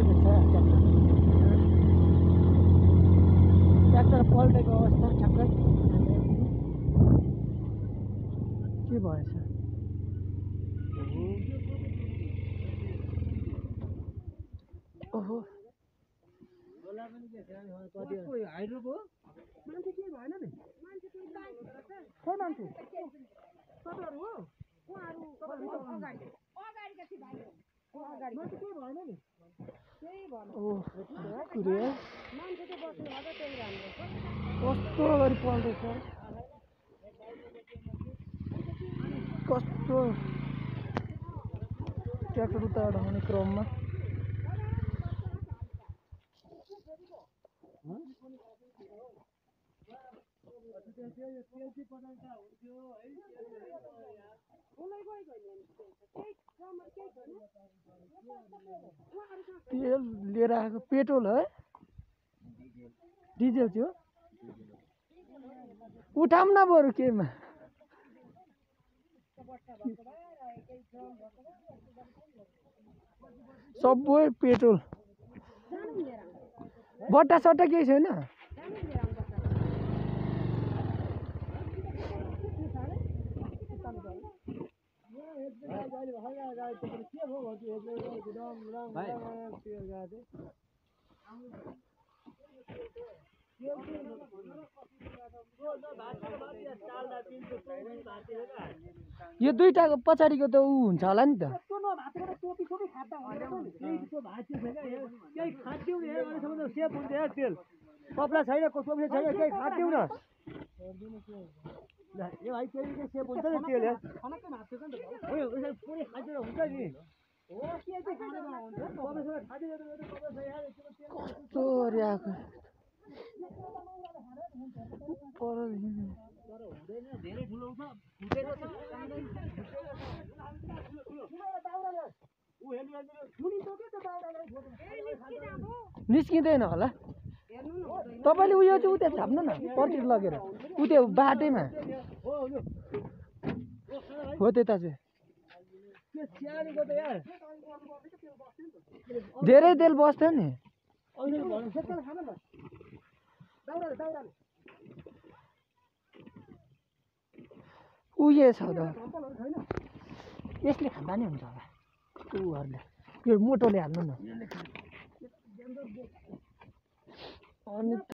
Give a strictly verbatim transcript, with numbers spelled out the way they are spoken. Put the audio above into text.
पर्दैछ ट्र्याक्टर पल्टेको अवस्था ठ्याक्कै के भएछ ओहो हाइड्रोको मान्छे केही भएन नि खै मान्छे तपाईँहरू हो मान्छे केही भएन नि कस्तो गरी पल्टेछ कस्तो ट्र्याक्टर उता ढाउने क्रममा तेल लिएर आएको पेट्रोल है डिजेल थियो उठाम न बरु केमा सबै पेट्रोल बट्टा सट्टा केही छैन यो दुईटाको पछाडिको त ऊ हुन्छ होला नि त कपडा छैन टोपी छैन केही खादिउ न यो भाइ केही केही सेप हुन्छ नि तेल हुन्छ नि कस्तो ऱ्याएको निस्किँदैन होला तपाईँले उयो चाहिँ उता छाप्नु न पर्तिर लगेर उता बाटैमा हो त्यता चाहिँ धेरै तेल बस्थ्यो नि उयो छ त यसले खाँदा नि हुन्छ होला ऊहरूले यो मोटोले हाल्नु न अनि